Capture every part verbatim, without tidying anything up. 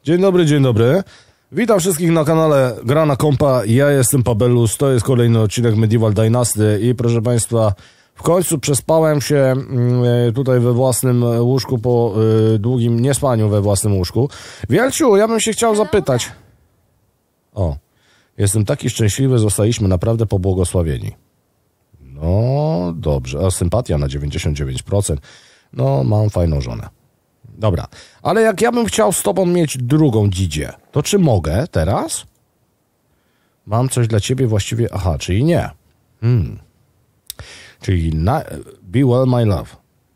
Dzień dobry, dzień dobry. Witam wszystkich na kanale Gra na Kompa. Ja jestem Pabellus, to jest kolejny odcinek Medieval Dynasty i proszę Państwa, w końcu przespałem się tutaj we własnym łóżku po długim niespaniu we własnym łóżku. Wielciu, ja bym się chciał zapytać. O, jestem taki szczęśliwy, zostaliśmy naprawdę pobłogosławieni. No, dobrze, a sympatia na dziewięćdziesiąt dziewięć procent. No, mam fajną żonę. Dobra, ale jak ja bym chciał z tobą mieć drugą dzidzie, to czy mogę teraz? Mam coś dla ciebie właściwie... Aha, czyli nie. Hmm. Czyli na... Be well, my love.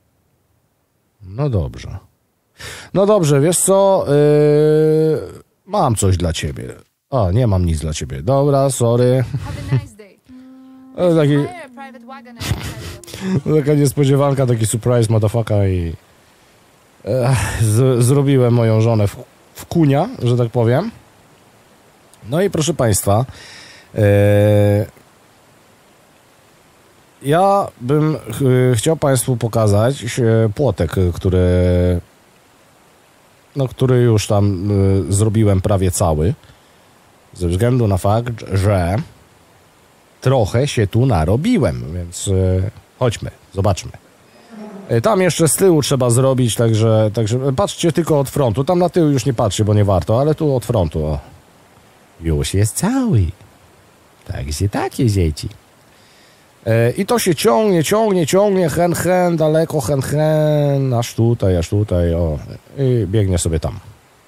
No dobrze. No dobrze, wiesz co? Yy... Mam coś dla ciebie. A, nie mam nic dla ciebie. Dobra, sorry. To taki... Taka niespodziewanka, taki surprise, motherfucker i... Z, zrobiłem moją żonę w, w kunia, że tak powiem. No i proszę Państwa, e, ja bym ch, chciał Państwu pokazać e, płotek, który, no, który już tam e, zrobiłem prawie cały, ze względu na fakt, że trochę się tu narobiłem, więc e, chodźmy, zobaczmy. Tam jeszcze z tyłu trzeba zrobić, także, także patrzcie tylko od frontu. Tam na tył już nie patrzcie, bo nie warto, ale tu od frontu. O. Już jest cały. Także takie dzieci. E, I to się ciągnie, ciągnie, ciągnie, hen, hen, daleko, hen, hen, aż tutaj, aż tutaj, o. I biegnie sobie tam.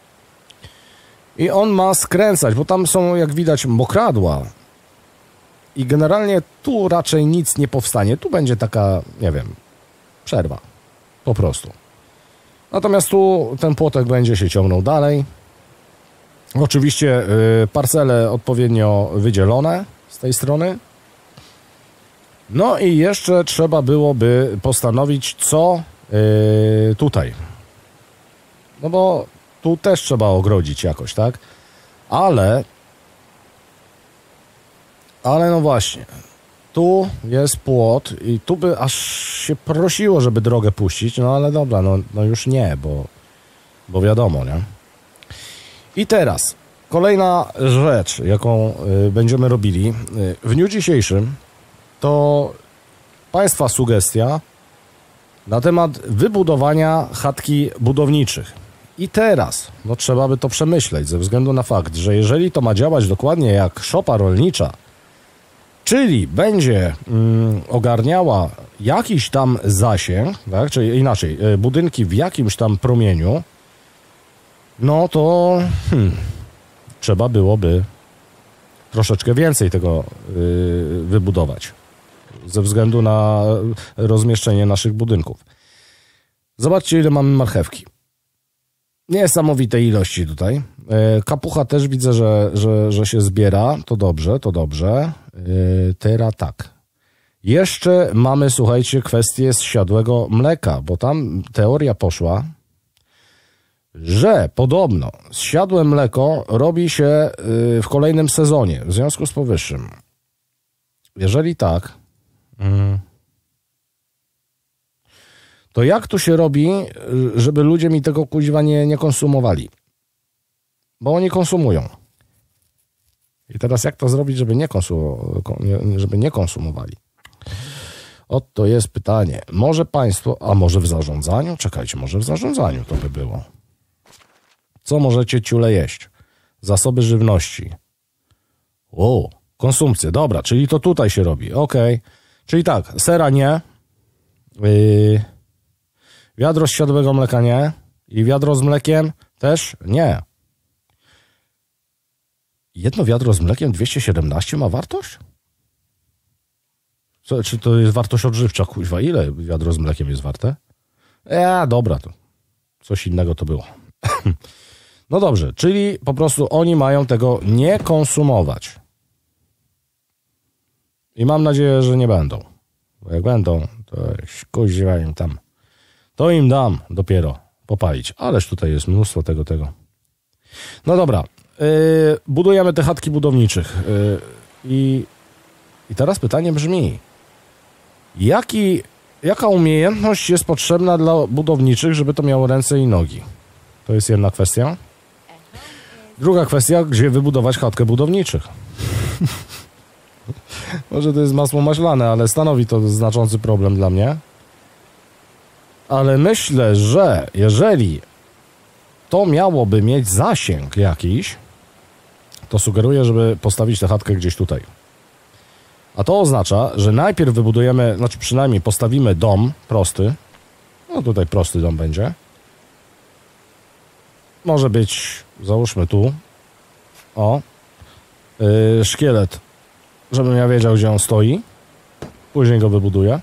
I on ma skręcać, bo tam są, jak widać, mokradła. I generalnie tu raczej nic nie powstanie. Tu będzie taka, nie wiem... przerwa. Po prostu. Natomiast tu ten płotek będzie się ciągnął dalej. Oczywiście y, parcele odpowiednio wydzielone z tej strony. No i jeszcze trzeba byłoby postanowić, co y, tutaj. No bo tu też trzeba ogrodzić jakoś, tak? Ale ale no właśnie. Tu jest płot i tu by aż się prosiło, żeby drogę puścić, no ale dobra, no, no już nie, bo, bo wiadomo, nie? I teraz kolejna rzecz, jaką y, będziemy robili y, w dniu dzisiejszym, to Państwa sugestia na temat wybudowania chatki budowniczych. I teraz, no trzeba by to przemyśleć ze względu na fakt, że jeżeli to ma działać dokładnie jak szopa rolnicza, czyli będzie mm, ogarniała jakiś tam zasięg, tak? Czyli inaczej, y, budynki w jakimś tam promieniu, no to hmm, trzeba byłoby troszeczkę więcej tego y, wybudować ze względu na rozmieszczenie naszych budynków. Zobaczcie, ile mamy marchewki. Niesamowite ilości tutaj. Kapucha też widzę, że, że, że się zbiera. To dobrze, to dobrze. Teraz tak. Jeszcze mamy, słuchajcie, kwestię zsiadłego mleka, bo tam teoria poszła, że podobno zsiadłe mleko robi się w kolejnym sezonie, w związku z powyższym. Jeżeli tak, to jak tu się robi, żeby ludzie mi tego kuźwa nie, nie konsumowali? Bo oni konsumują. I teraz jak to zrobić, żeby nie, konsumo, żeby nie konsumowali? Oto jest pytanie. Może państwo, a może w zarządzaniu? Czekajcie, może w zarządzaniu to by było. Co możecie ciule jeść? Zasoby żywności. O, konsumpcję. Dobra, czyli to tutaj się robi. Okej. Okay. Czyli tak, sera nie. Yy, wiadro z siadłego mleka nie. I wiadro z mlekiem też nie. Jedno wiadro z mlekiem dwieście siedemnaście ma wartość? Co, czy to jest wartość odżywcza, kuźwa? Ile wiadro z mlekiem jest warte? E, dobra, to coś innego to było. No dobrze, czyli po prostu oni mają tego nie konsumować. I mam nadzieję, że nie będą. Bo jak będą, to kuźwa im tam. To im dam dopiero popalić. Ależ tutaj jest mnóstwo tego, tego. No dobra. Yy, budujemy te chatki budowniczych. Yy, i, I teraz pytanie brzmi. Jaki, jaka umiejętność jest potrzebna dla budowniczych, żeby to miało ręce i nogi? To jest jedna kwestia. Druga kwestia, gdzie wybudować chatkę budowniczych. Może to jest masło maślane, ale stanowi to znaczący problem dla mnie. Ale myślę, że jeżeli to miałoby mieć zasięg jakiś, to sugeruję, żeby postawić tę chatkę gdzieś tutaj. A to oznacza, że najpierw wybudujemy, znaczy przynajmniej postawimy dom prosty. No tutaj prosty dom będzie. Może być, załóżmy tu, o, yy, szkielet, żebym ja wiedział, gdzie on stoi. Później go wybuduję.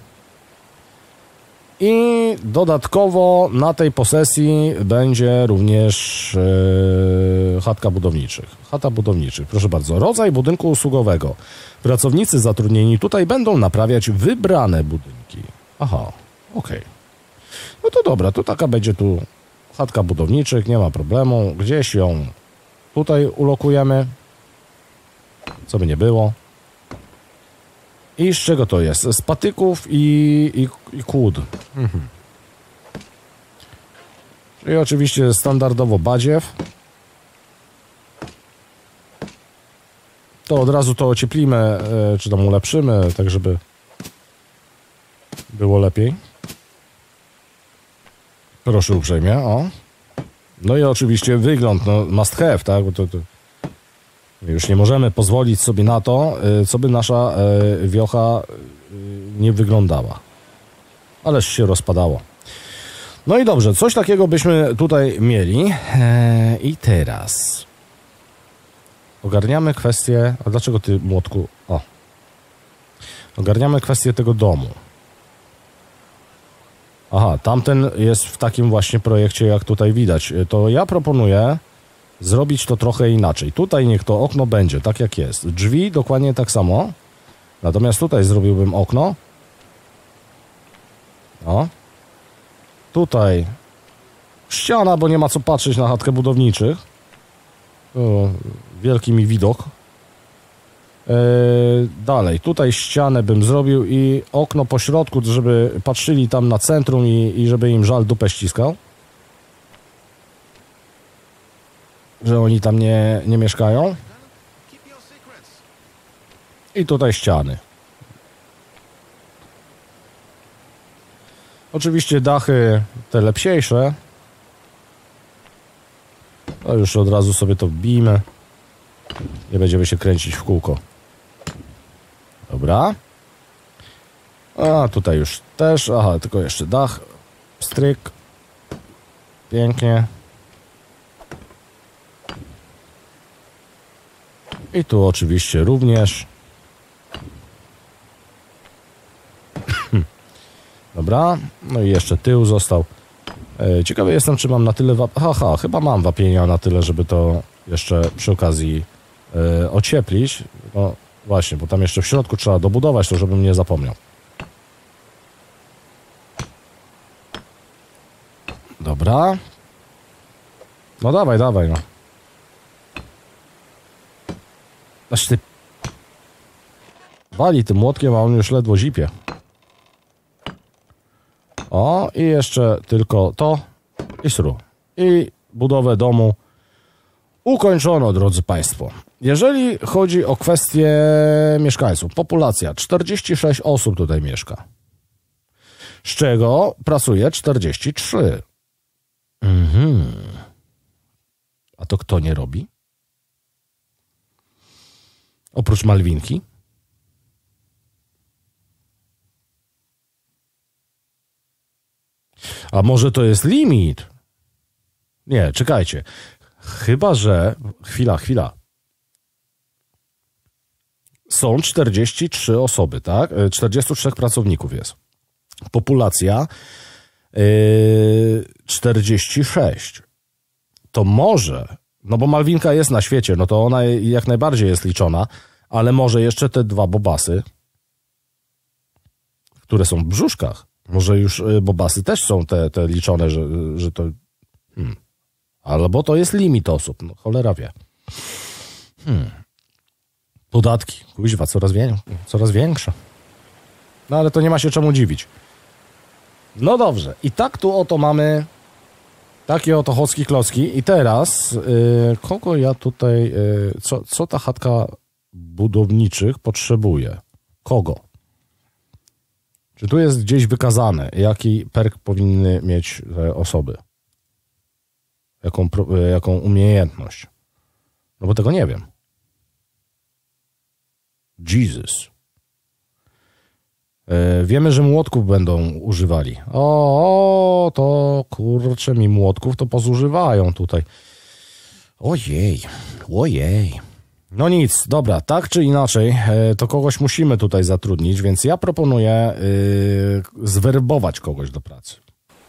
I dodatkowo na tej posesji będzie również yy, chatka budowniczych. Chata budowniczych, proszę bardzo. Rodzaj budynku usługowego. Pracownicy zatrudnieni tutaj będą naprawiać wybrane budynki. Aha, okej. Okay. No to dobra, to taka będzie tu chatka budowniczych, nie ma problemu. Gdzieś ją tutaj ulokujemy, co by nie było. I z czego to jest? Z patyków i, i, i kłód. Mhm. Czyli oczywiście standardowo badziew. To od razu to ocieplimy, czy tam ulepszymy, tak żeby było lepiej. Proszę uprzejmie, o. No i oczywiście wygląd, no must have, tak? Bo to, to już nie możemy pozwolić sobie na to, co by nasza wiocha nie wyglądała. Ależ się rozpadało. No i dobrze, coś takiego byśmy tutaj mieli. I teraz ogarniamy kwestię... A dlaczego ty, młotku? O. Ogarniamy kwestię tego domu. Aha, tamten jest w takim właśnie projekcie, jak tutaj widać. To ja proponuję zrobić to trochę inaczej. Tutaj niech to okno będzie tak, jak jest. Drzwi dokładnie tak samo. Natomiast tutaj zrobiłbym okno. O. Tutaj ściana, bo nie ma co patrzeć na chatkę budowniczych. O, wielki mi widok. Yy, dalej, tutaj ścianę bym zrobił i okno po środku, żeby patrzyli tam na centrum i, i żeby im żal dupę ściskał. Że oni tam nie, nie mieszkają. I tutaj ściany. Oczywiście dachy te lepsiejsze. To już od razu sobie to wbijmy. Nie będziemy się kręcić w kółko. Dobra. A tutaj już też. Aha, tylko jeszcze dach. Stryk. Pięknie. I tu oczywiście również. Dobra. No i jeszcze tył został. Ciekawy jestem, czy mam na tyle wap... Haha, chyba mam wapienia na tyle, żeby to jeszcze przy okazji e, ocieplić. No właśnie, bo tam jeszcze w środku trzeba dobudować, to żebym nie zapomniał. Dobra. No dawaj, dawaj, no. Aż ty... Wali tym młotkiem, a on już ledwo zipie. O, i jeszcze tylko to i sru. I budowę domu ukończono, drodzy Państwo. Jeżeli chodzi o kwestię mieszkańców, populacja, czterdzieści sześć osób tutaj mieszka. Z czego pracuje czterdzieści trzy. Mhm. A to kto nie robi? Oprócz Malwinki? A może to jest limit? Nie, czekajcie. Chyba że... Chwila, chwila. Są czterdzieści trzy osoby, tak? czterdzieści trzy pracowników jest. Populacja yy, czterdzieści sześć. To może... No bo Malwinka jest na świecie, no to ona jak najbardziej jest liczona, ale może jeszcze te dwa bobasy, które są w brzuszkach. Może już bobasy też są te, te liczone, że, że to... Hmm. Albo to jest limit osób. No cholera wie. Hmm. Podatki. Kuźwa, coraz, wię... coraz większe. No ale to nie ma się czemu dziwić. No dobrze. I tak tu oto mamy Takie oto chocki klocki. I teraz, yy, kogo ja tutaj, yy, co, co ta chatka budowniczych potrzebuje? Kogo? Czy tu jest gdzieś wykazane, jaki perk powinny mieć te osoby? Jaką, jaką umiejętność? No bo tego nie wiem. Jesus. Yy, wiemy, że młotków będą używali. O, o, to kurczę, mi młotków to pozużywają tutaj. Ojej, ojej. No nic, dobra, tak czy inaczej, yy, to kogoś musimy tutaj zatrudnić, więc ja proponuję yy, zwerbować kogoś do pracy.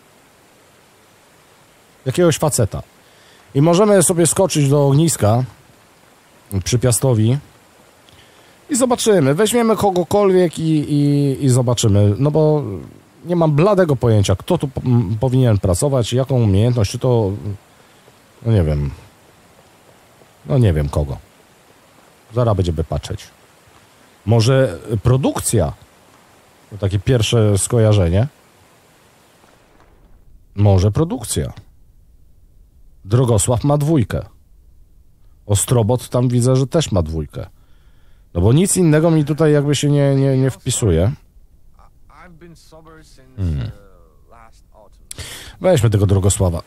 Jakiegoś faceta. I możemy sobie skoczyć do ogniska przy Piastowi i zobaczymy. Weźmiemy kogokolwiek i, i, i zobaczymy. No bo nie mam bladego pojęcia, kto tu powinien pracować, jaką umiejętność, czy to... No nie wiem. No nie wiem kogo. Zaraz będziemy patrzeć. Może produkcja? To takie pierwsze skojarzenie. Może produkcja. Drogosław ma dwójkę. Ostrobot tam widzę, że też ma dwójkę. No bo nic innego mi tutaj jakby się nie, nie, nie wpisuje. Hmm. Weźmy tego Drogosława.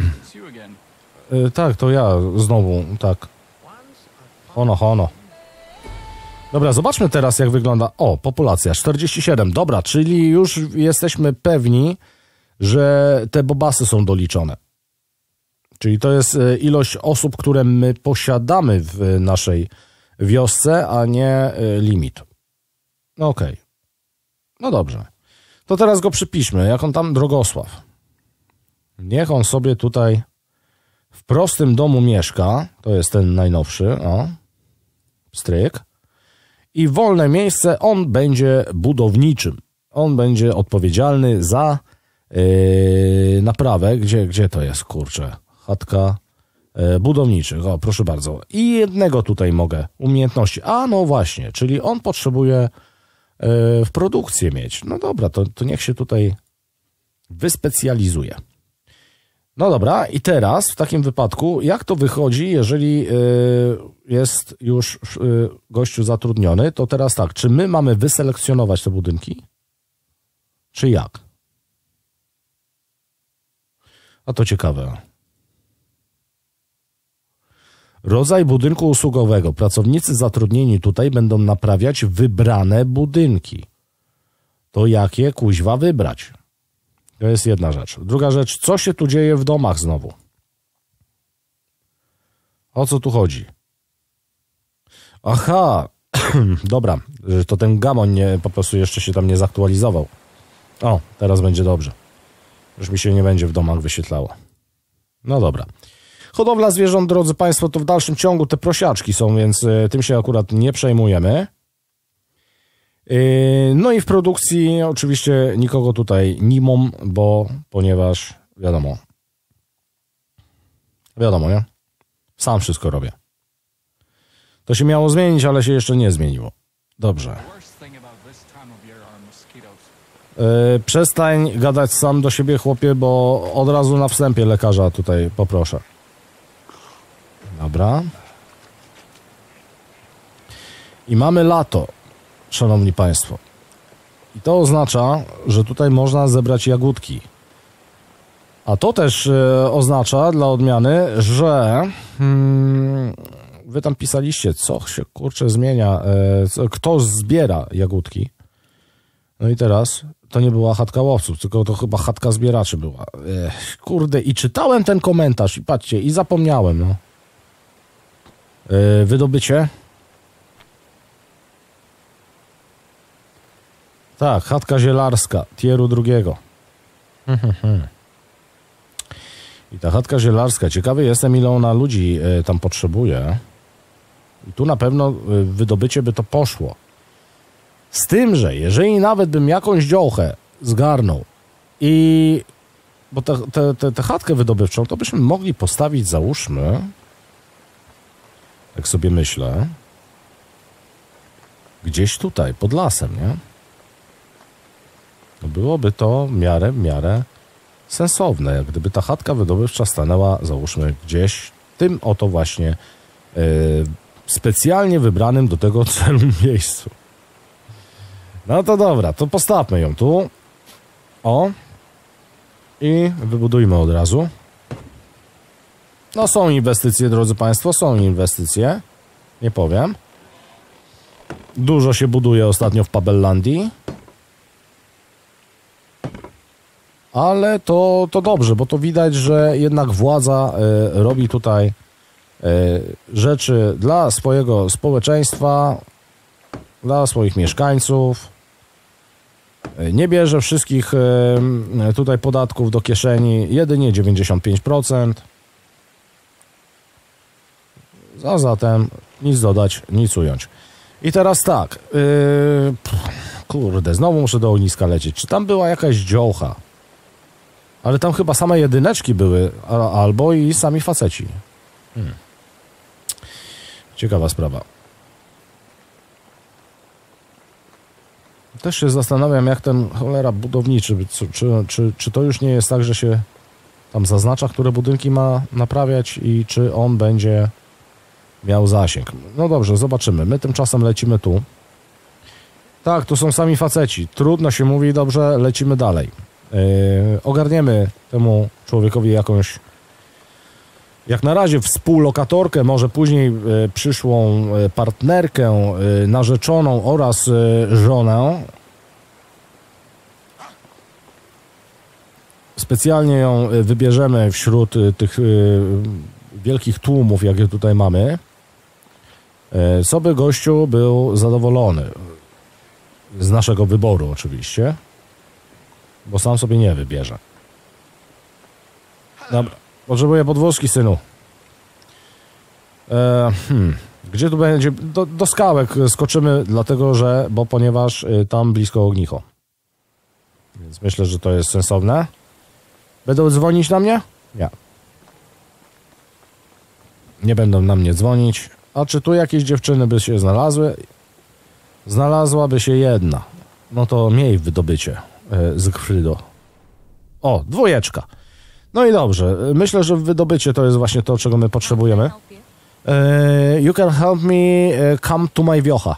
y, tak, to ja znowu, tak. Hono, hono. Dobra, zobaczmy teraz, jak wygląda... O, populacja, czterdzieści siedem. Dobra, czyli już jesteśmy pewni, że te bobasy są doliczone. Czyli to jest ilość osób, które my posiadamy w naszej wiosce, a nie limit. No okej. Okay. No dobrze. To teraz go przypiszmy. Jak on tam? Drogosław. Niech on sobie tutaj w prostym domu mieszka. To jest ten najnowszy. O. Stryk. I wolne miejsce on będzie budowniczym. On będzie odpowiedzialny za yy, naprawę. Gdzie, gdzie to jest, kurczę? Chatka yy, budowniczych. O, proszę bardzo. I jednego tutaj mogę umiejętności. A, no właśnie. Czyli on potrzebuje yy, w produkcję mieć. No dobra, to, to niech się tutaj wyspecjalizuje. No dobra, i teraz w takim wypadku, jak to wychodzi, jeżeli yy, jest już yy, gościu zatrudniony, to teraz tak, czy my mamy wyselekcjonować te budynki? Czy jak? A to ciekawe. Rodzaj budynku usługowego. Pracownicy zatrudnieni tutaj będą naprawiać wybrane budynki. To jakie kuźwa wybrać? To jest jedna rzecz. Druga rzecz, co się tu dzieje w domach znowu? O co tu chodzi? Aha, dobra, że to ten gamoń nie, po prostu jeszcze się tam nie zaktualizował. O, teraz będzie dobrze. Już mi się nie będzie w domach wyświetlało. No dobra. Hodowla zwierząt, drodzy Państwo, to w dalszym ciągu te prosiaczki są, więc y, tym się akurat nie przejmujemy. No i w produkcji oczywiście nikogo tutaj nie mam, bo ponieważ wiadomo, wiadomo, nie? Sam wszystko robię. To się miało zmienić, ale się jeszcze nie zmieniło. Dobrze. Yy, przestań gadać sam do siebie, chłopie, bo od razu na wstępie lekarza tutaj poproszę. Dobra. I mamy lato. Szanowni Państwo. I to oznacza, że tutaj można zebrać jagódki. A to też e, oznacza dla odmiany, że hmm, wy tam pisaliście, co się kurczę zmienia, e, co, kto zbiera jagódki. No i teraz to nie była chatka łowców, tylko to chyba chatka zbieraczy była. E, kurde, i czytałem ten komentarz i patrzcie, i zapomniałem. No. E, wydobycie. Tak, chatka zielarska, tieru drugiego. I ta chatka zielarska, ciekawy jestem, ile ona ludzi y, tam potrzebuje. I tu na pewno y, wydobycie by to poszło. Z tym, że jeżeli nawet bym jakąś dziołchę zgarnął i... Bo tę te, te, te chatkę wydobywczą to byśmy mogli postawić, załóżmy, jak sobie myślę, gdzieś tutaj, pod lasem, nie? No byłoby to w miarę, w miarę sensowne, jak gdyby ta chatka wydobywcza stanęła, załóżmy, gdzieś w tym oto właśnie yy, specjalnie wybranym do tego celu miejscu. No to dobra, to postawmy ją tu. O. I wybudujmy od razu. No są inwestycje, drodzy Państwo, są inwestycje. Nie powiem. Dużo się buduje ostatnio w Pabellandii. Ale to, to dobrze, bo to widać, że jednak władza y, robi tutaj y, rzeczy dla swojego społeczeństwa, dla swoich mieszkańców. Y, nie bierze wszystkich y, tutaj podatków do kieszeni, jedynie dziewięćdziesiąt pięć procent. A zatem nic dodać, nic ująć. I teraz tak. Yy, kurde, znowu muszę do ogniska lecieć. Czy tam była jakaś dziołcha? Ale tam chyba same jedyneczki były, a, albo i sami faceci. Hmm. Ciekawa sprawa. Też się zastanawiam, jak ten cholera budowniczy, czy, czy, czy, czy to już nie jest tak, że się tam zaznacza, które budynki ma naprawiać i czy on będzie miał zasięg. No dobrze, zobaczymy. My tymczasem lecimy tu. Tak, tu są sami faceci. Trudno się mówi, dobrze, lecimy dalej. Yy, ogarniemy temu człowiekowi jakąś, jak na razie współlokatorkę, może później yy, przyszłą yy, partnerkę, yy, narzeczoną oraz yy, żonę. Specjalnie ją yy, wybierzemy wśród yy, tych yy, wielkich tłumów, jakie tutaj mamy. Yy, co by gościu był zadowolony. Z naszego wyboru oczywiście. Bo sam sobie nie wybierze. Dobra. Potrzebuję podwózki, synu. E, hmm. Gdzie tu będzie? Do, do skałek skoczymy, dlatego że, bo ponieważ y, tam blisko ognicho. Więc myślę, że to jest sensowne. Będą dzwonić na mnie? Nie. Nie będą na mnie dzwonić. A czy tu jakieś dziewczyny by się znalazły? Znalazłaby się jedna. No to miej wydobycie. Zygfrydo. O, dwójeczka. No i dobrze. Myślę, że wydobycie to jest właśnie to, czego my potrzebujemy. Uh, you can help me uh, come to my wiocha.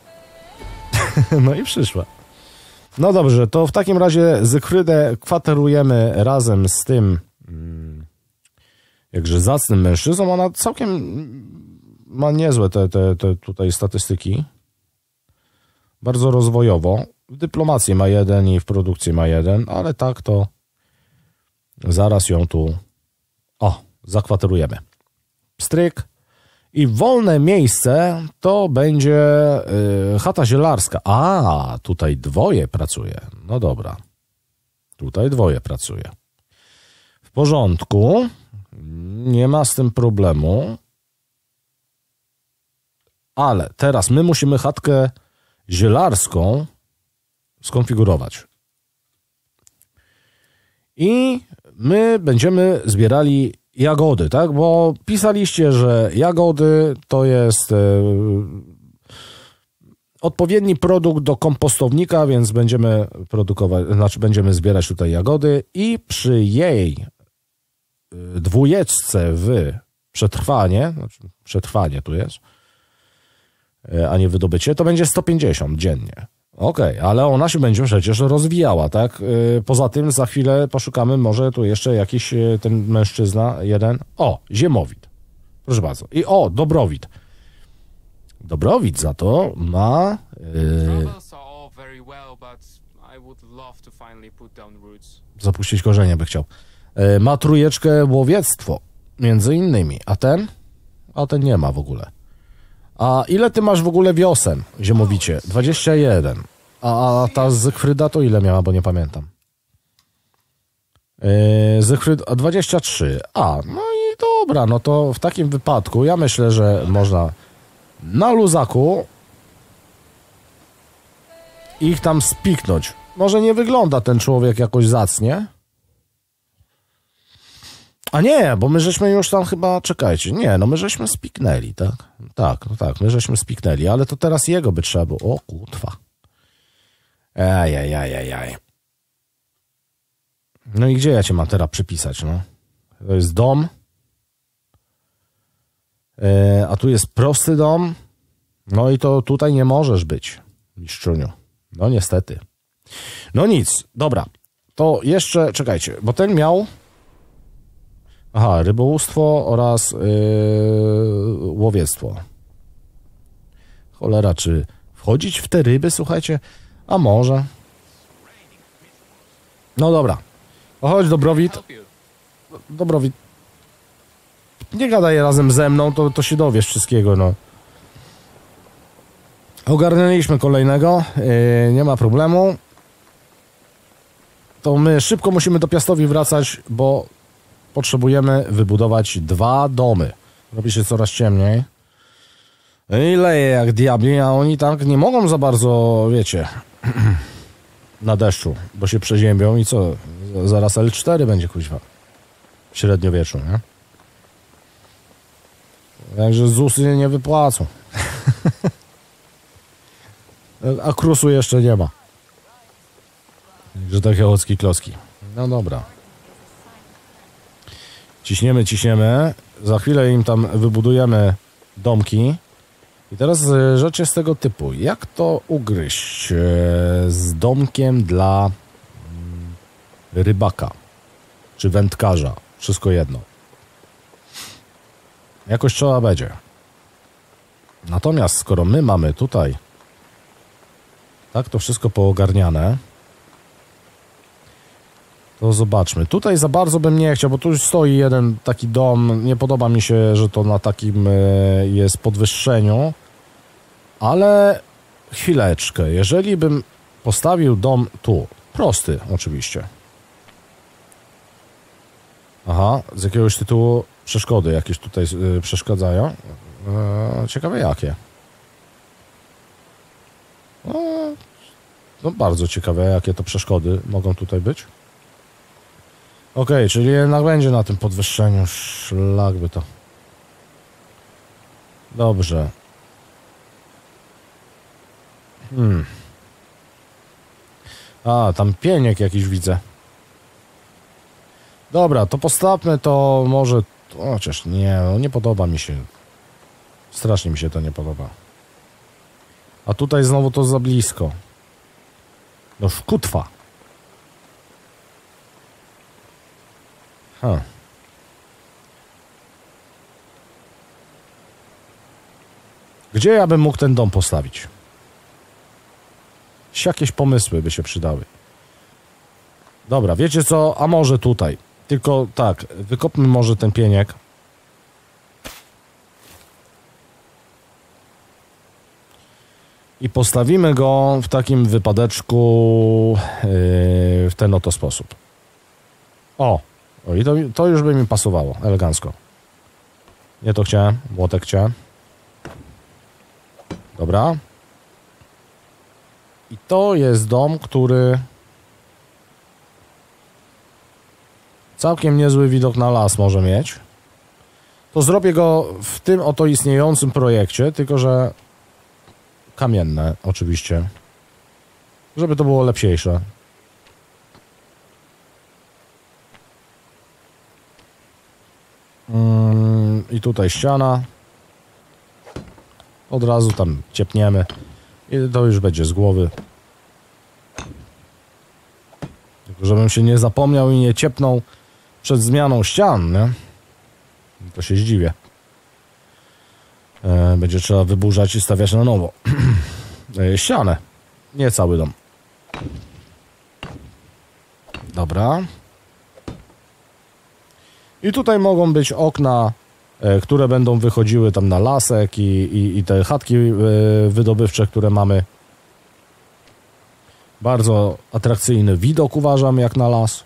No i przyszła. No dobrze, to w takim razie Zygfrydę kwaterujemy razem z tym hmm, jakże zacnym mężczyzną. Ona całkiem ma niezłe te, te, te tutaj statystyki. Bardzo rozwojowo. W dyplomacji ma jeden i w produkcji ma jeden, ale tak to zaraz ją tu o, zakwaterujemy. Stryk. I wolne miejsce to będzie y, chata zielarska. A, tutaj dwoje pracuje. No dobra. Tutaj dwoje pracuje. W porządku. Nie ma z tym problemu. Ale teraz my musimy chatkę zielarską skonfigurować. I my będziemy zbierali jagody, tak? Bo pisaliście, że jagody to jest e, odpowiedni produkt do kompostownika, więc będziemy produkować, znaczy będziemy zbierać tutaj jagody i przy jej dwójeczce w przetrwanie, znaczy przetrwanie tu jest, a nie wydobycie, to będzie sto pięćdziesiąt dziennie. Okej, okay, ale ona się będzie przecież rozwijała, tak? Poza tym za chwilę poszukamy może tu jeszcze jakiś ten mężczyzna, jeden. O, Ziemowit. Proszę bardzo. I o, Dobrowit. Dobrowit za to ma... Yy... Zapuścić korzenie by chciał. Yy, ma trójeczkę łowiectwo, między innymi. A ten? A ten nie ma w ogóle. A ile ty masz w ogóle wiosen, Ziemowicie? dwadzieścia jeden. A, a ta Zygfryda to ile miała, bo nie pamiętam. Yy, Zygfryd, a dwadzieścia trzy. A, no i dobra, no to w takim wypadku ja myślę, że można na luzaku ich tam spiknąć. Może nie wygląda ten człowiek jakoś zacnie. A nie, bo my żeśmy już tam chyba, czekajcie, nie, no my żeśmy spiknęli, tak? Tak, no tak, my żeśmy spiknęli, ale to teraz jego by trzeba było. O kutwa. Ajajajajaj. No i gdzie ja cię mam teraz przypisać, no? To jest dom. Yy, a tu jest prosty dom. No i to tutaj nie możesz być, mistrzuniu. No niestety. No nic, dobra. To jeszcze, czekajcie, bo ten miał... Aha, rybołówstwo oraz yy, łowiectwo. Cholera, czy wchodzić w te ryby, słuchajcie? A może. No dobra. O, chodź, Dobrowit. Dobrowit. Nie gadaj razem ze mną, to, to się dowiesz wszystkiego, no. Ogarnęliśmy kolejnego. Yy, nie ma problemu. To my szybko musimy do Piastowi wracać, bo potrzebujemy wybudować dwa domy. Robi się coraz ciemniej. I leje jak diabli, a oni tak nie mogą za bardzo, wiecie, na deszczu, bo się przeziębią i co? Zaraz L cztery będzie, kuźwa. W średniowieczu, nie? Także ZUSy nie wypłacą. A krusu jeszcze nie ma. Że takie ocki klocki. No dobra. Ciśniemy, ciśniemy. Za chwilę im tam wybudujemy domki. I teraz rzecz jest tego typu. Jak to ugryźć z domkiem dla rybaka? Czy wędkarza? Wszystko jedno. Jakoś trzeba będzie. Natomiast skoro my mamy tutaj tak to wszystko poogarniane, to zobaczmy. Tutaj za bardzo bym nie chciał, bo tu już stoi jeden taki dom. Nie podoba mi się, że to na takim jest podwyższeniu. Ale chwileczkę. Jeżeli bym postawił dom tu, prosty oczywiście. Aha, z jakiegoś tytułu przeszkody jakieś tutaj yy, przeszkadzają. Yy, ciekawe jakie. No, no bardzo ciekawe jakie to przeszkody mogą tutaj być. Okej, okay, czyli jednak będzie na tym podwyższeniu. Szlak by to. Dobrze. Hmm. A, tam pieniek jakiś widzę. Dobra, to postawmy to może... Chociaż nie, no nie podoba mi się. Strasznie mi się to nie podoba. A tutaj znowu to za blisko. No szkutwa. Huh. Gdzie ja bym mógł ten dom postawić? Jakieś pomysły by się przydały. Dobra, wiecie co? A może tutaj. Tylko tak, wykopmy może ten pieniek. I postawimy go w takim wypadeczku yy, w ten oto sposób. O! O i to, to już by mi pasowało. Elegancko. Nie to chciałem. Młotek chciałem. Dobra. I to jest dom, który całkiem niezły widok na las może mieć. To zrobię go w tym oto istniejącym projekcie, tylko że kamienne oczywiście. Żeby to było lepsiejsze. Mm, I tutaj ściana. Od razu tam ciepniemy. I to już będzie z głowy. Tylko żebym się nie zapomniał i nie ciepnął przed zmianą ścian, nie? To się zdziwię. E, będzie trzeba wyburzać i stawiać na nowo. e, ścianę. Nie cały dom. Dobra. I tutaj mogą być okna, e, które będą wychodziły tam na lasek i, i, i te chatki e, wydobywcze, które mamy. Bardzo atrakcyjny widok uważam jak na las.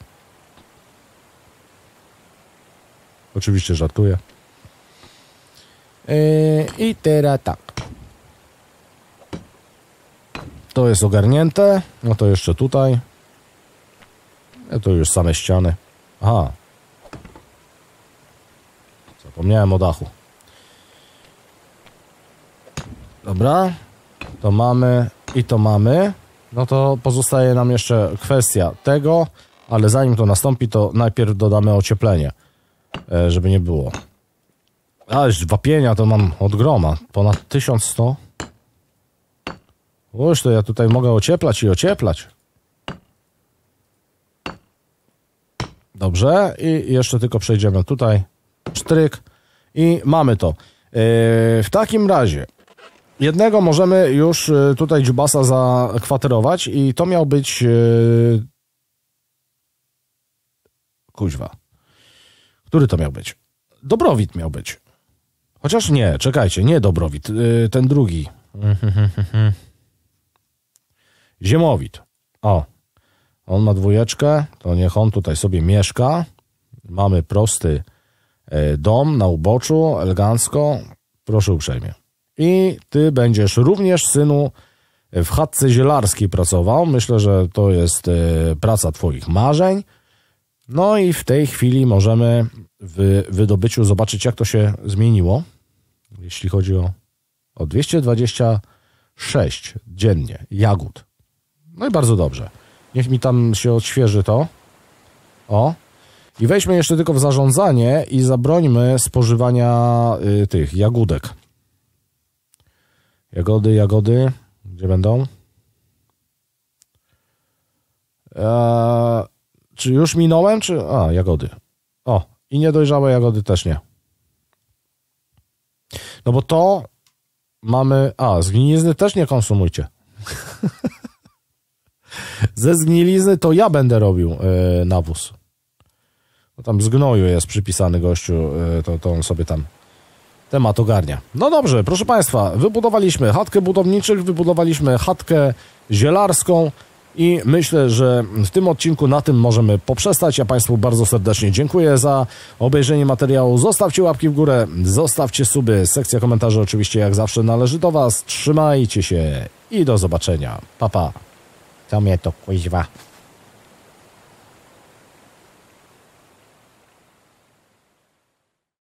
Oczywiście żartuję. Yy, I teraz tak. To jest ogarnięte. No to jeszcze tutaj. No to już same ściany. Aha. Zapomniałem o dachu. Dobra. To mamy i to mamy. No to pozostaje nam jeszcze kwestia tego, ale zanim to nastąpi, to najpierw dodamy ocieplenie, żeby nie było. A już wapienia to mam od groma, ponad tysiąc sto. Uż, to ja tutaj mogę ocieplać i ocieplać. Dobrze, i jeszcze tylko przejdziemy tutaj, sztryk i mamy to. W takim razie jednego możemy już tutaj dziubasa zakwaterować i to miał być... Kuźwa. Który to miał być? Dobrowit miał być. Chociaż nie, czekajcie, nie Dobrowit, ten drugi. Ziemowit. O, on ma dwójeczkę, to niech on tutaj sobie mieszka. Mamy prosty dom na uboczu, elegancko. Proszę uprzejmie. I ty będziesz również, synu, w chatce zielarskiej pracował. Myślę, że to jest praca twoich marzeń. No i w tej chwili możemy w wydobyciu zobaczyć, jak to się zmieniło. Jeśli chodzi o, o dwieście dwadzieścia sześć dziennie jagód. No i bardzo dobrze. Niech mi tam się odświeży to. O. I wejdźmy jeszcze tylko w zarządzanie i zabrońmy spożywania y, tych jagódek. Jagody, jagody. Gdzie będą? Eee, czy już minąłem, czy... A, jagody. O, i niedojrzałe jagody też nie. No bo to mamy... A, zgnilizny też nie konsumujcie. Ze zgnilizny to ja będę robił yy, nawóz. No tam z gnoju jest przypisany gościu, yy, to, to on sobie tam temat ogarnia. No dobrze, proszę Państwa, wybudowaliśmy chatkę budowniczych, wybudowaliśmy chatkę zielarską i myślę, że w tym odcinku na tym możemy poprzestać. Ja Państwu bardzo serdecznie dziękuję za obejrzenie materiału. Zostawcie łapki w górę, zostawcie suby, sekcja komentarzy oczywiście jak zawsze należy do Was. Trzymajcie się i do zobaczenia. Pa, pa. Co mnie to kuźwa?